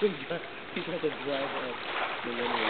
He's got to drive up the runway.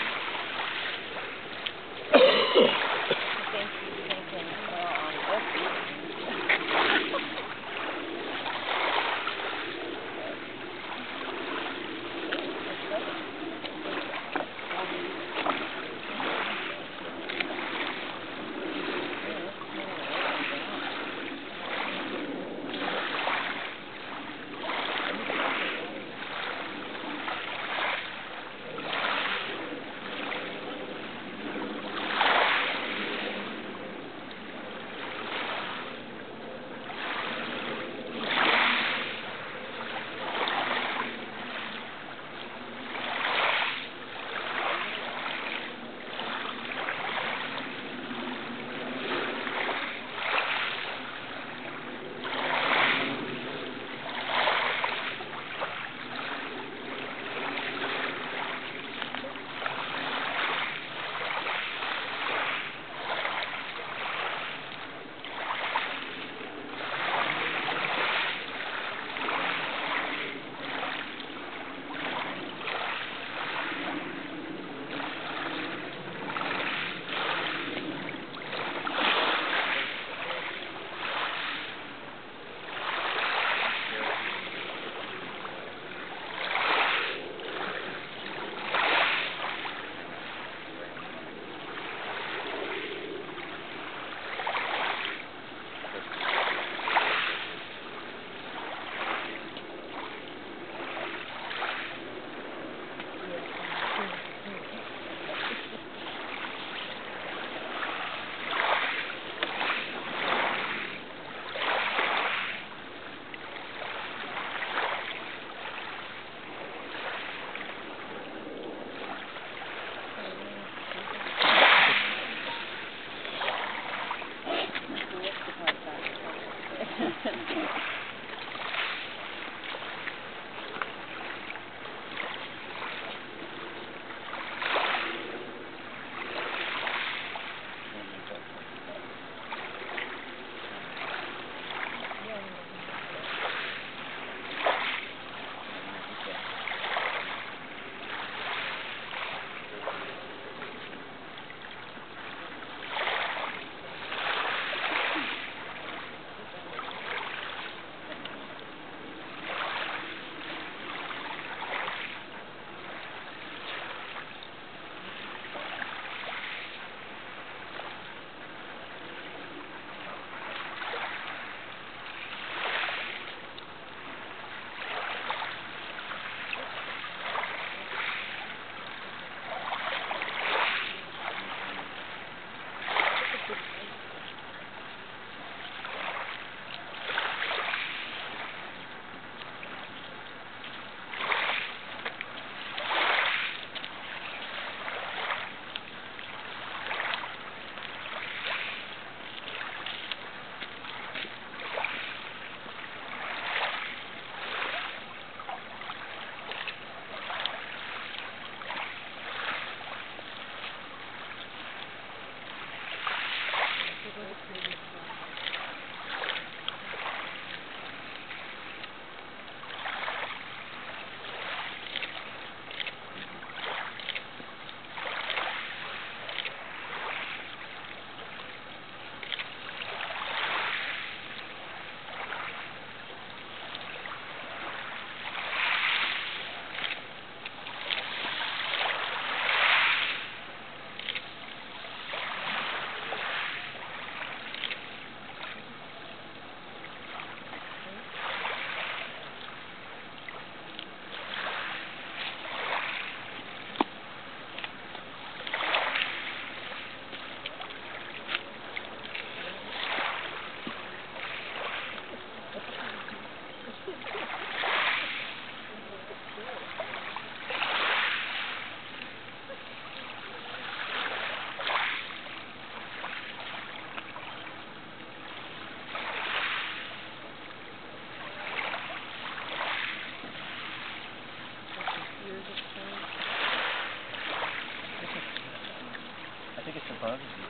bugs you.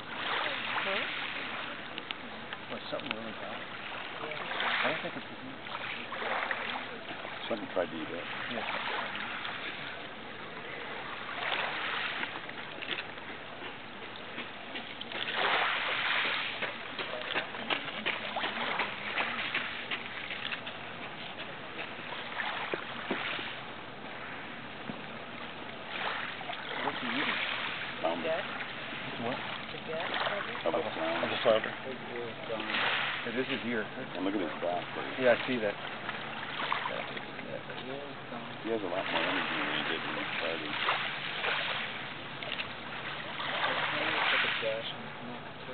Huh? Or something really bad. I don't think it's a Something tried to eat it. Yeah. What's he eating? Get? What? The get? Of a flounder. Of a flounder. His ear is gone. Yeah, this is ear. And look at his back. Yeah, I see that. Yeah, the ear is gone. He has a lot more energy than he did when he started. His hand is like a gash in his neck.